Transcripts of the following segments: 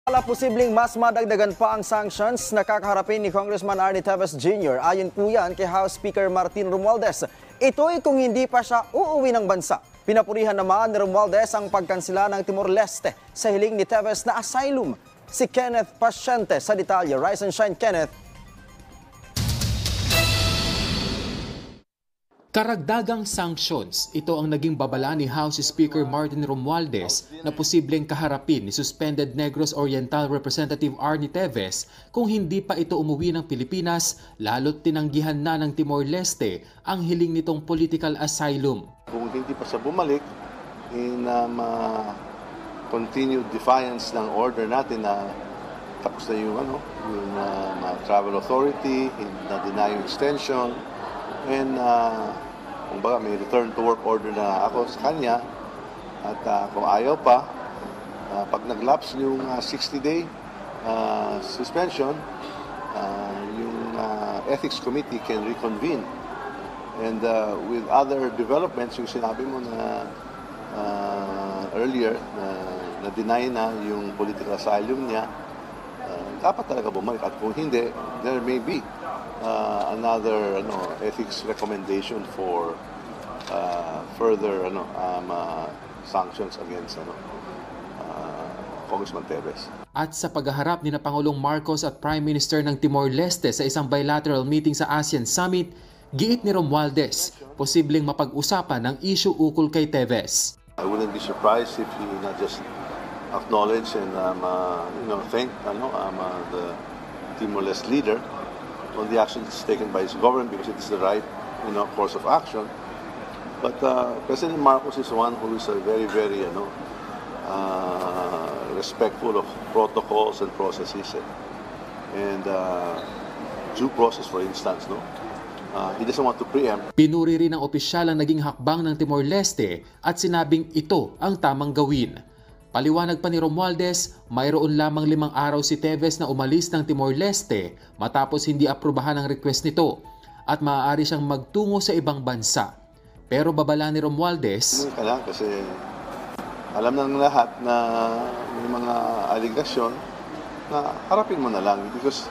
Wala posibleng mas madagdagan pa ang sanctions na kakaharapin ni Congressman Arnie Teves Jr. Ayon po yan kay House Speaker Martin Romualdez. Ito'y kung hindi pa siya uuwi ng bansa. Pinapurihan naman ni Romualdez ang pagkansela ng Timor-Leste sa hiling ni Teves na asylum. Si Kenneth Pasyente sa detalye. Rise and shine, Kenneth. Karagdagang sanctions, ito ang naging babala ni House Speaker Martin Romualdez na posibleng kaharapin ni suspended Negros Oriental Representative Arnie Teves kung hindi pa ito umuwi ng Pilipinas, lalo't tinanggihan na ng Timor-Leste ang hiling nitong political asylum. Kung hindi pa siya bumalik, in continued defiance ng order natin na tapos na yung travel authority, na deny yung extension, and kumbaga may return to work order na ako sa kanya, at kung ayaw pa, pag nag-lapse yung 60-day suspension, yung ethics committee can reconvene. And with other developments, yung sinabi mo na earlier, na deny na yung political asylum niya, dapat talaga bumalik. At kung hindi, there may be another ethics recommendation for further sanctions against Congressman Teves. At sa paghaharap ni na Pangulong Marcos at Prime Minister ng Timor-Leste sa isang bilateral meeting sa ASEAN Summit, giit ni Romualdez, posibleng mapag-usapan ang issue ukol kay Teves. I wouldn't be surprised if he not just acknowledge and thank the Timor-Leste leader on the actions taken by his government, because it is the right course of action. But President Marcos is one who is very, very respectful of protocols and processes, and due process, for instance, he doesn't want to preempt. Pinuri rin ng opisyal ang naging hakbang ng Timor-Leste at sinabing ito ang tamang gawin. Paliwanag pa ni Romualdez, mayroon lamang 5 araw si Teves na umalis ng Timor-Leste matapos hindi aprubahan ang request nito at maaari siyang magtungo sa ibang bansa. Pero babala ni Romualdez, kasi alam ng lahat na may mga aligasyon na harapin mo na lang, because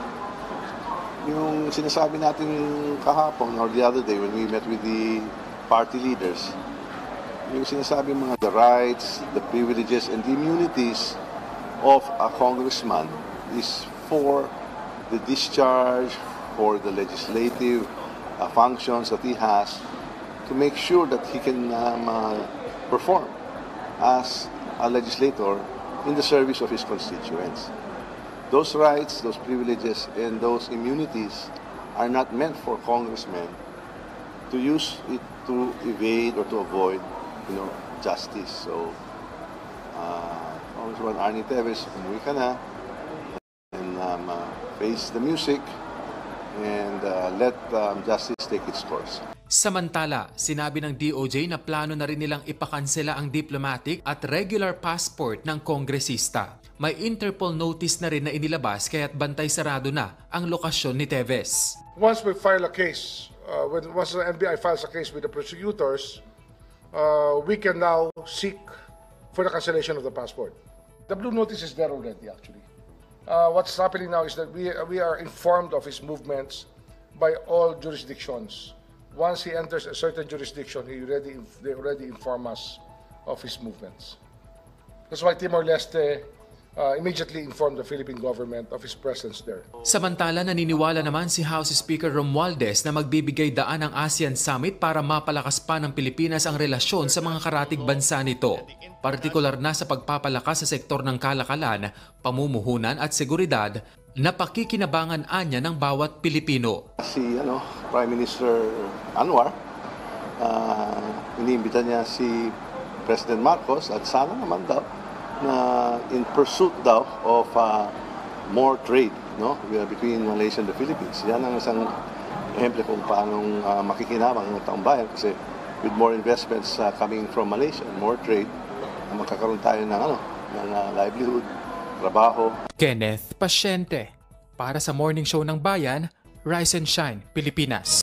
yung sinasabi natin kahapon or the other day when we met with the party leaders, yung sinasabi mga the rights, the privileges, and the immunities of a congressman is for the discharge, for the legislative functions that he has, to make sure that he can perform as a legislator in the service of his constituents. Those rights, those privileges, and those immunities are not meant for congressmen to use it to evade or to avoid justice. So, Congressman Arnie Teves, umuwi ka na, and face the music, and let justice take its course. Samantala, sinabi ng DOJ na plano na rin nilang ipakansela ang diplomatic at regular passport ng kongresista. May Interpol notice na rin na inilabas kaya't bantay sarado na ang lokasyon ni Teves. Once we file a case, once the NBI files a case with the prosecutors, we can now seek for the cancellation of the passport. The blue notice is there already, actually. What's happening now is that we are informed of his movements by all jurisdictions. Once he enters a certain jurisdiction, they already inform us of his movements. That's why Timor-Leste immediately informed the Philippine government of his presence there. Samantala, naniniwala naman si House Speaker Romualdez na magbibigay daan ang ASEAN Summit para mapalakas pa ng Pilipinas ang relasyon sa mga karatig bansa nito, partikular na sa pagpapalakas sa sektor ng kalakalan, pamumuhunan at seguridad na pakikinabangan anya ng bawat Pilipino. Si Prime Minister Anwar, iniimbita niya si President Marcos, at sana naman daw na in pursuit daw of more trade between Malaysia and the Philippines. Yan ang isang ehemplo kung paano makikinabang ng taong bayan, kasi with more investments coming from Malaysia, more trade, magkakaroon tayo ng livelihood, trabaho. Kenneth Pasyente, para sa Morning Show ng Bayan, Rise and Shine, Pilipinas.